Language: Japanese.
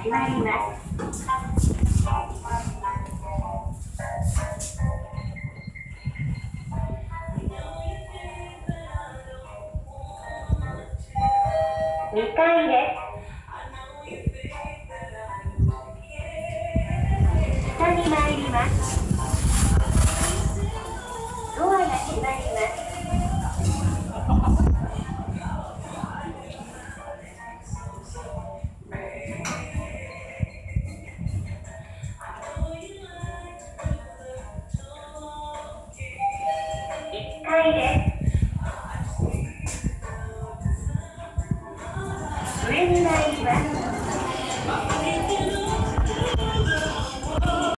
始まります。2階です。下に参ります。ドアが閉まります。1階です。上に参ります。